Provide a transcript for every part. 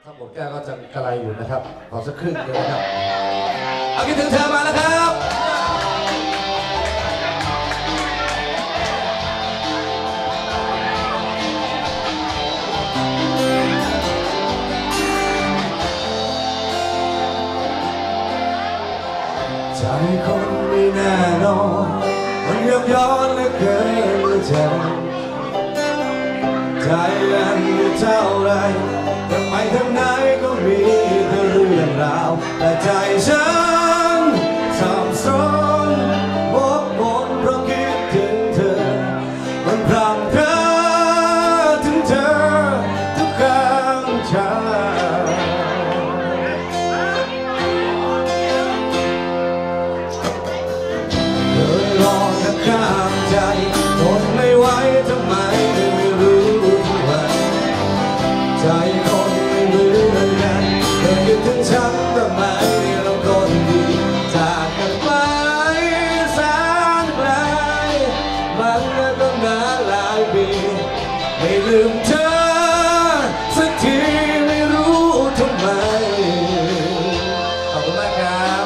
ข้าวหมดแก้วก็จะกระไรอยู่นะครับขอสักครึ่งเดียวนะครับเอาคิดถึงเธอมาแล้วครับใจคนไม่แน่นอนมันย้อนเหลือเกินใจใจยังอยู่เท่าไรแต่ไปทางไหนก็มีแต่เรื่องราวแต่ใจฉันสับสนวกวนเพราะคิดถึงเธอมันพรำเพ้อถึงเธอทุกครั้งเช้าเคยลองจะข้ามใจทนไม่ไหวทำไมไม่รู้ทุกวันใจคนไม่เหมือนกันเธอคิดถึงฉันทำไมเราคนดีจากกันไปแสนไกลมันก็ต้องนานหลายปีไม่ลืมเธอสักทีไม่รู้ทำไมขอบคุณมากครับ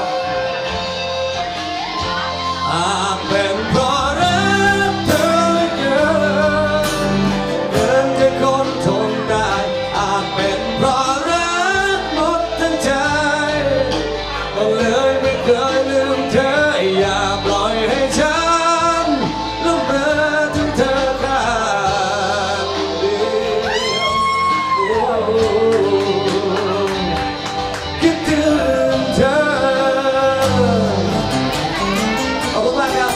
อาจเป็นเพราะรักเธอเยอะเกินจะคนทนได้อาจเป็นเพราะรักหมดทั้งใจก็เลยไม่เคยลืมเธออย่าปล่อยให้ฉันลืมเมื่อถึงเธอข้างเดียวคิดถึงเธอขอบคุณมากครับ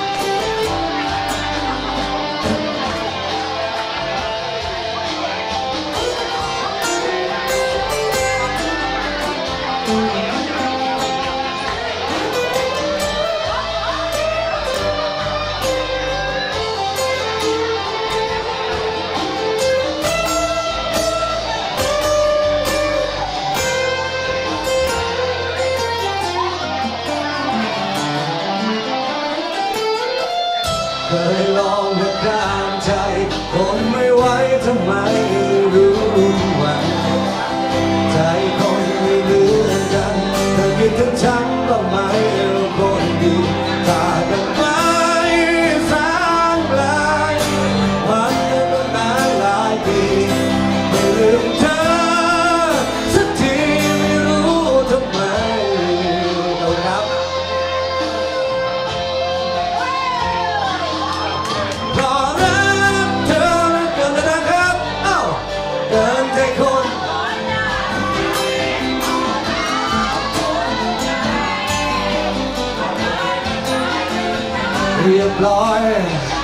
เคยลองจะข้ามใจทนไม่ไหวทำไมรู้ว่าใจคนไม่เหมือนกันเธอคิดถึงฉันบ้างไหมเราคนดีจากกันไปแสนไกลมันก็ต้องนานหลายปีไม่ลืมเธอสักทีไม่รู้ทำไมเอาครับเพราะรักเธอเกินเลยนะครับเอ้าเกินใจคนเรียบร้อย